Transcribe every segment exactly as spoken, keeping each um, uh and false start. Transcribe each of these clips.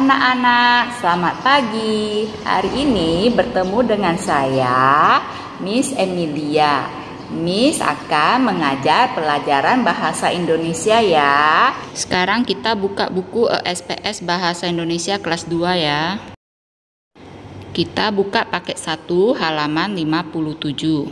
anak-anak, selamat pagi. Hari ini bertemu dengan saya, Miss Emilia. Miss akan mengajar pelajaran bahasa Indonesia ya. Sekarang kita buka buku E S P S Bahasa Indonesia kelas dua ya. Kita buka paket satu halaman lima puluh tujuh.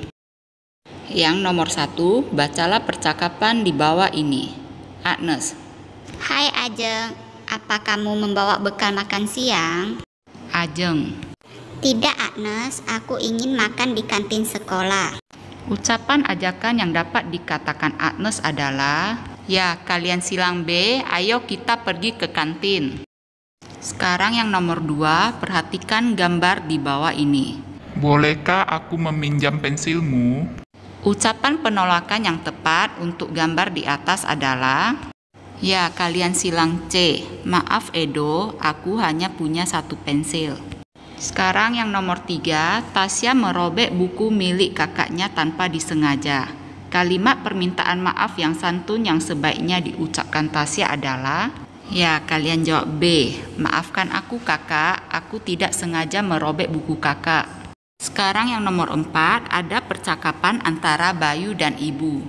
Yang nomor satu, bacalah percakapan di bawah ini. Agnes. Hai Ajeng, apa kamu membawa bekal makan siang? Ajeng. Tidak Agnes, aku ingin makan di kantin sekolah. Ucapan ajakan yang dapat dikatakan Agnes adalah, ya kalian silang B, ayo kita pergi ke kantin. Sekarang yang nomor dua, perhatikan gambar di bawah ini. Bolehkah aku meminjam pensilmu? Ucapan penolakan yang tepat untuk gambar di atas adalah, ya kalian silang C, maaf Edo, aku hanya punya satu pensil. Sekarang yang nomor tiga, Tasya merobek buku milik kakaknya tanpa disengaja. Kalimat permintaan maaf yang santun yang sebaiknya diucapkan Tasya adalah, ya kalian jawab B, maafkan aku kakak, aku tidak sengaja merobek buku kakak. Sekarang yang nomor empat, ada percakapan antara Bayu dan Ibu.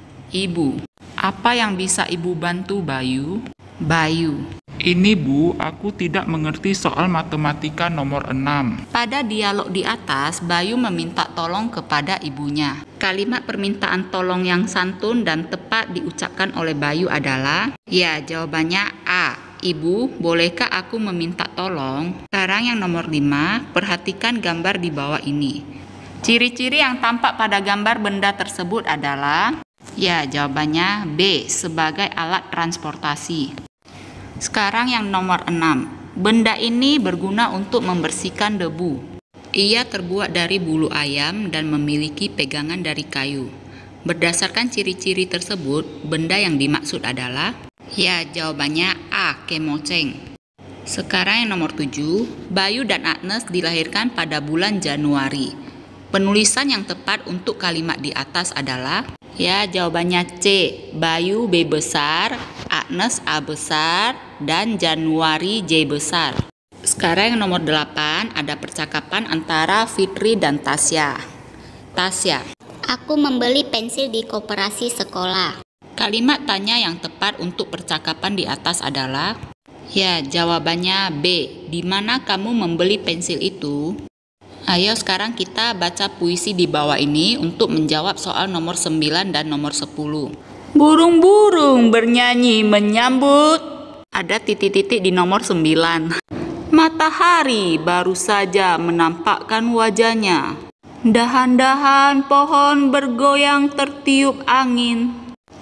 Ibu, apa yang bisa Ibu bantu Bayu? Bayu. Ini Bu, aku tidak mengerti soal matematika nomor enam. Pada dialog di atas, Bayu meminta tolong kepada ibunya. Kalimat permintaan tolong yang santun dan tepat diucapkan oleh Bayu adalah, ya jawabannya A. Ibu, bolehkah aku meminta tolong? Sekarang yang nomor lima, perhatikan gambar di bawah ini. Ciri-ciri yang tampak pada gambar benda tersebut adalah, ya jawabannya B. Sebagai alat transportasi. Sekarang yang nomor enam, benda ini berguna untuk membersihkan debu. Ia terbuat dari bulu ayam dan memiliki pegangan dari kayu. Berdasarkan ciri-ciri tersebut, benda yang dimaksud adalah, ya jawabannya A. Kemoceng. Sekarang yang nomor tujuh, Bayu dan Agnes dilahirkan pada bulan Januari. Penulisan yang tepat untuk kalimat di atas adalah, ya jawabannya C. Bayu B besar, Agnes A besar, dan Januari J besar. Sekarang yang nomor delapan, ada percakapan antara Fitri dan Tasya. Tasya. Aku membeli pensil di koperasi sekolah. Kalimat tanya yang tepat untuk percakapan di atas adalah, ya jawabannya B. Di mana kamu membeli pensil itu? Ayo sekarang kita baca puisi di bawah ini untuk menjawab soal nomor sembilan dan nomor sepuluh. Burung-burung bernyanyi menyambut. Ada titik-titik di nomor sembilan. Matahari baru saja menampakkan wajahnya. Dahan-dahan pohon bergoyang tertiup angin.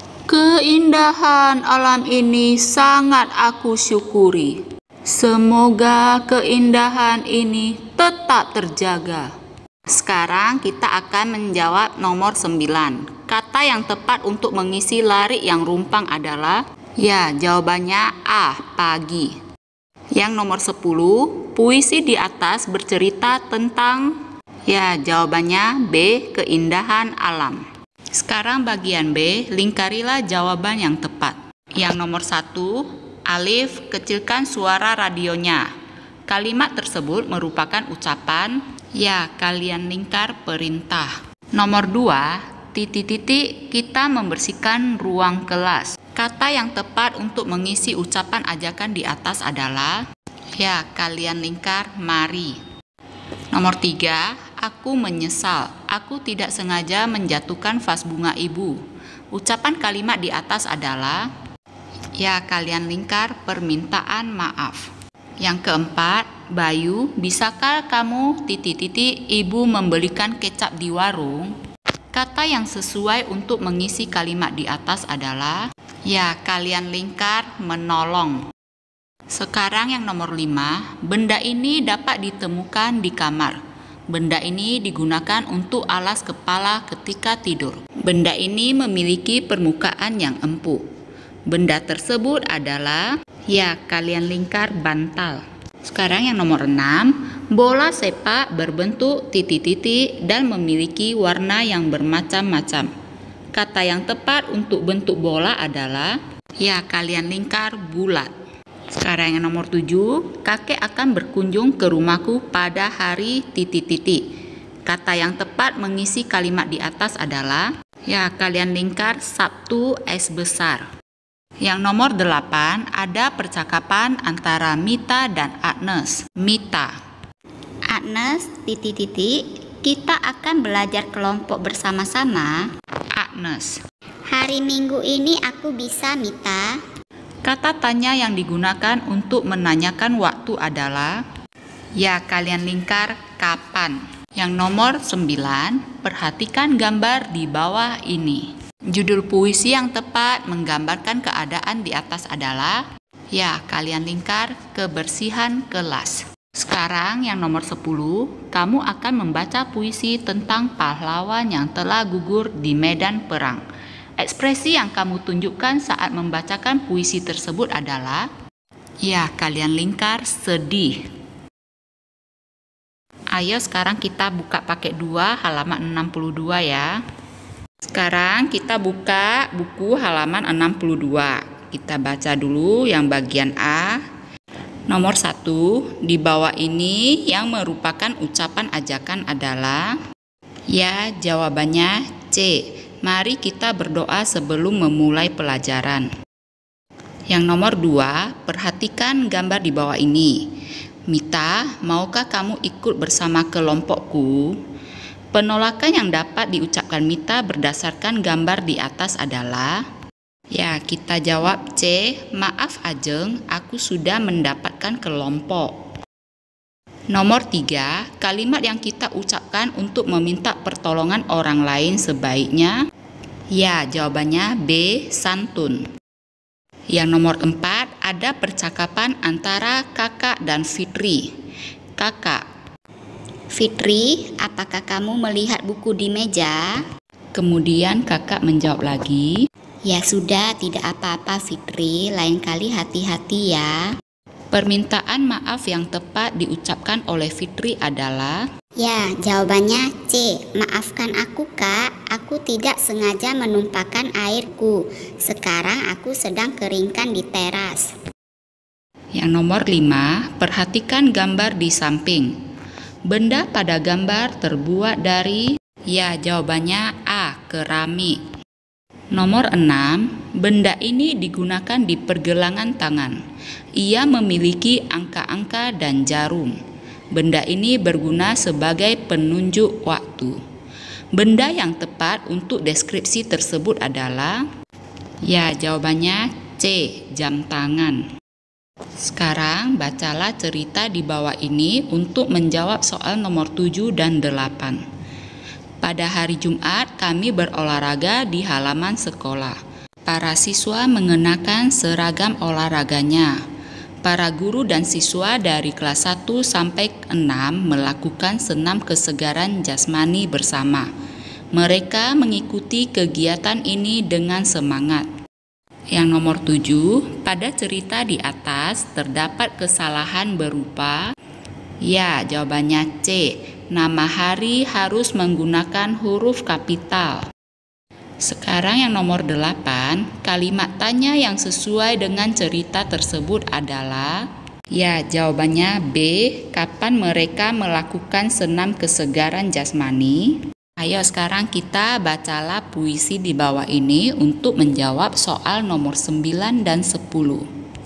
Keindahan alam ini sangat aku syukuri. Semoga keindahan ini tetap terjaga. Sekarang kita akan menjawab nomor sembilan. Kata yang tepat untuk mengisi larik yang rumpang adalah, ya jawabannya A. Pagi. Yang nomor sepuluh, puisi di atas bercerita tentang, ya jawabannya B. Keindahan alam. Sekarang bagian B, lingkarilah jawaban yang tepat. Yang nomor satu, Alif, kecilkan suara radionya. Kalimat tersebut merupakan ucapan, ya kalian lingkar perintah. Nomor dua, titik-titik kita membersihkan ruang kelas. Kata yang tepat untuk mengisi ucapan ajakan di atas adalah, ya kalian lingkar mari. Nomor tiga, aku menyesal. Aku tidak sengaja menjatuhkan vas bunga ibu. Ucapan kalimat di atas adalah, ya kalian lingkar permintaan maaf. Yang keempat, Bayu, bisakah kamu titik-titik ibu membelikan kecap di warung? Kata yang sesuai untuk mengisi kalimat di atas adalah, ya kalian lingkar menolong. Sekarang yang nomor lima, benda ini dapat ditemukan di kamar. Benda ini digunakan untuk alas kepala ketika tidur. Benda ini memiliki permukaan yang empuk. Benda tersebut adalah, ya kalian lingkar bantal. Sekarang yang nomor enam, bola sepak berbentuk titik-titik dan memiliki warna yang bermacam-macam. Kata yang tepat untuk bentuk bola adalah, ya kalian lingkar bulat. Sekarang yang nomor tujuh, kakek akan berkunjung ke rumahku pada hari titik-titik. Kata yang tepat mengisi kalimat di atas adalah, ya kalian lingkar Sabtu S besar. Yang nomor delapan, ada percakapan antara Mita dan Agnes. Mita. Agnes, titik-titik, kita akan belajar kelompok bersama-sama. Agnes. Hari Minggu ini aku bisa, Mita. Kata tanya yang digunakan untuk menanyakan waktu adalah, ya kalian lingkar kapan. Yang nomor sembilan, perhatikan gambar di bawah ini. Judul puisi yang tepat menggambarkan keadaan di atas adalah, ya kalian lingkar kebersihan kelas. Sekarang yang nomor sepuluh, kamu akan membaca puisi tentang pahlawan yang telah gugur di medan perang. Ekspresi yang kamu tunjukkan saat membacakan puisi tersebut adalah, ya kalian lingkar sedih. Ayo sekarang kita buka paket dua halaman enam puluh dua ya. Sekarang kita buka buku halaman enam puluh dua. Kita baca dulu yang bagian A. Nomor satu, di bawah ini yang merupakan ucapan ajakan adalah, ya jawabannya C. Mari kita berdoa sebelum memulai pelajaran. Yang nomor dua, perhatikan gambar di bawah ini. Mita, maukah kamu ikut bersama kelompokku? Penolakan yang dapat diucapkan Mita berdasarkan gambar di atas adalah, ya kita jawab C. Maaf Ajeng, aku sudah mendapatkan kelompok. Nomor tiga, kalimat yang kita ucapkan untuk meminta pertolongan orang lain sebaiknya, ya jawabannya B. Santun. Yang nomor empat, ada percakapan antara kakak dan Fitri. Kakak. Fitri, apakah kamu melihat buku di meja? Kemudian kakak menjawab lagi, Ya sudah, tidak apa-apa Fitri, lain kali hati-hati ya. permintaan maaf yang tepat diucapkan oleh Fitri adalah, Ya, jawabannya C. Maafkan aku kak, aku tidak sengaja menumpahkan airku. Sekarang aku sedang keringkan di teras. Yang nomor lima, perhatikan gambar di samping. Benda pada gambar terbuat dari, ya jawabannya A. Keramik. Nomor enam, benda ini digunakan di pergelangan tangan. Ia memiliki angka-angka dan jarum. Benda ini berguna sebagai penunjuk waktu. Benda yang tepat untuk deskripsi tersebut adalah, ya jawabannya C. Jam tangan. Sekarang bacalah cerita di bawah ini untuk menjawab soal nomor tujuh dan delapan. Pada hari Jumat kami berolahraga di halaman sekolah. Para siswa mengenakan seragam olahraganya. Para guru dan siswa dari kelas satu sampai enam melakukan senam kesegaran jasmani bersama. Mereka mengikuti kegiatan ini dengan semangat. Yang nomor tujuh, pada cerita di atas terdapat kesalahan berupa, ya jawabannya C. Nama hari harus menggunakan huruf kapital. Sekarang yang nomor delapan, kalimat tanya yang sesuai dengan cerita tersebut adalah, ya jawabannya B. Kapan mereka melakukan senam kesegaran jasmani? Ayo sekarang kita bacalah puisi di bawah ini untuk menjawab soal nomor sembilan dan sepuluh.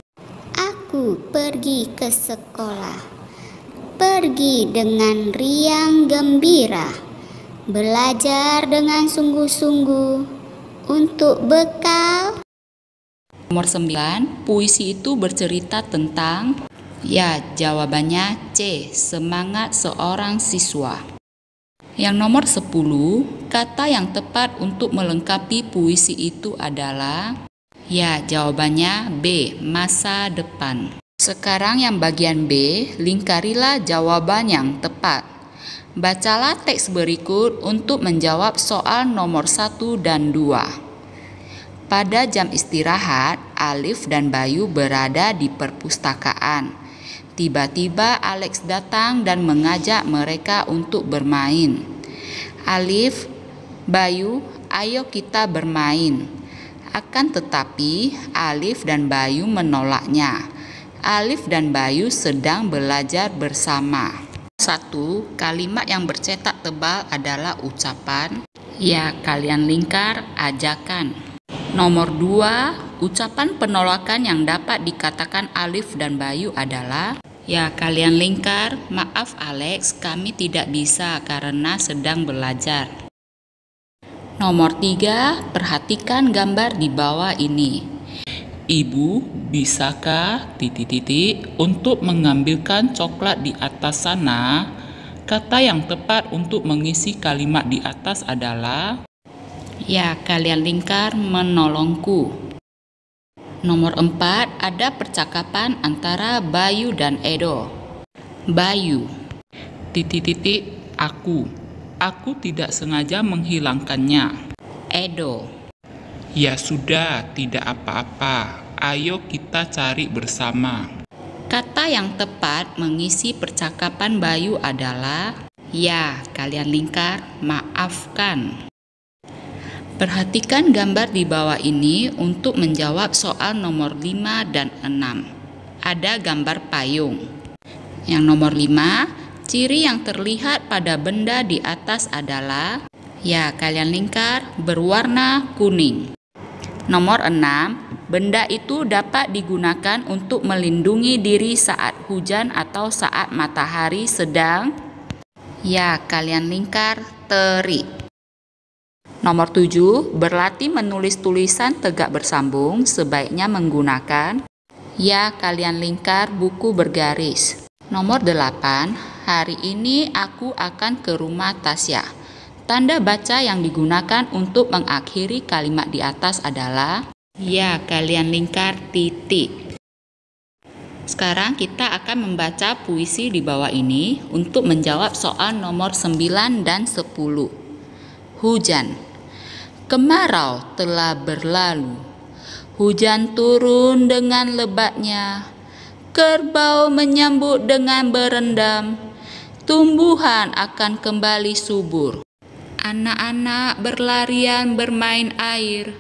Aku pergi ke sekolah. Pergi dengan riang gembira, belajar dengan sungguh-sungguh untuk bekal. Nomor sembilan, puisi itu bercerita tentang, ya jawabannya C. Semangat seorang siswa. Yang nomor sepuluh, kata yang tepat untuk melengkapi puisi itu adalah, ya jawabannya B. Masa depan. Sekarang yang bagian B, lingkarilah jawaban yang tepat. Bacalah teks berikut untuk menjawab soal nomor satu dan dua. Pada jam istirahat, Alif dan Bayu berada di perpustakaan. Tiba-tiba Alex datang dan mengajak mereka untuk bermain. Alif, Bayu, ayo kita bermain. Akan tetapi, Alif dan Bayu menolaknya. Alif dan Bayu sedang belajar bersama. Satu, kalimat yang bercetak tebal adalah ucapan ya kalian lingkar ajakan. Nomor dua, ucapan penolakan yang dapat dikatakan Alif dan Bayu adalah ya kalian lingkar, maaf Alex, kami tidak bisa karena sedang belajar. Nomor tiga, perhatikan gambar di bawah ini. Ibu, bisakah titik-titik untuk mengambilkan coklat di atas sana? Kata yang tepat untuk mengisi kalimat di atas adalah ya kalian lingkar menolongku. Nomor empat, ada percakapan antara Bayu dan Edo. Bayu, titik-titik aku. Aku tidak sengaja menghilangkannya. Edo, ya sudah, tidak apa-apa. Ayo kita cari bersama. kata yang tepat mengisi percakapan Bayu adalah ya kalian lingkar maafkan. Perhatikan gambar di bawah ini untuk menjawab soal nomor lima dan enam. Ada gambar payung. Yang nomor lima, ciri yang terlihat pada benda di atas adalah ya kalian lingkar berwarna kuning. Nomor enam, benda itu dapat digunakan untuk melindungi diri saat hujan atau saat matahari sedang ya kalian lingkar terik. Nomor tujuh, berlatih menulis tulisan tegak bersambung sebaiknya menggunakan ya kalian lingkar buku bergaris. Nomor delapan, hari ini aku akan ke rumah Tasya. Tanda baca yang digunakan untuk mengakhiri kalimat di atas adalah ya kalian lingkar titik. Sekarang kita akan membaca puisi di bawah ini untuk menjawab soal nomor sembilan dan sepuluh. Hujan. Kemarau telah berlalu. Hujan turun dengan lebatnya. Kerbau menyambut dengan berendam. Tumbuhan akan kembali subur. Anak-anak berlarian bermain air,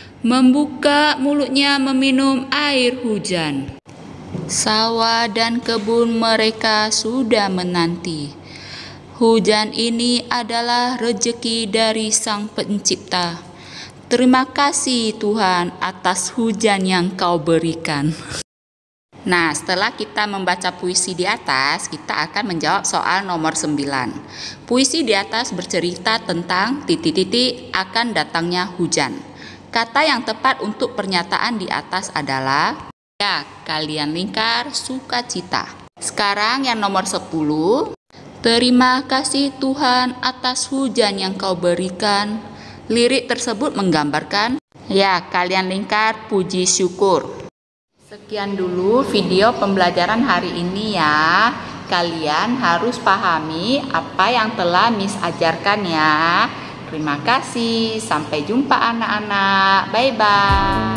membuka mulutnya meminum air hujan. Sawah dan kebun mereka sudah menanti. Hujan ini adalah rezeki dari Sang Pencipta. Terima kasih Tuhan atas hujan yang Kau berikan. Nah, setelah kita membaca puisi di atas, kita akan menjawab soal nomor sembilan. Puisi di atas bercerita tentang titik-titik akan datangnya hujan. Kata yang tepat untuk pernyataan di atas adalah ya kalian lingkar sukacita. Sekarang yang nomor sepuluh. Terima kasih Tuhan atas hujan yang Kau berikan. Lirik tersebut menggambarkan ya kalian lingkar puji syukur. Sekian dulu video pembelajaran hari ini ya. Kalian harus pahami apa yang telah Miss ajarkan ya. Terima kasih. Sampai jumpa anak-anak. Bye-bye.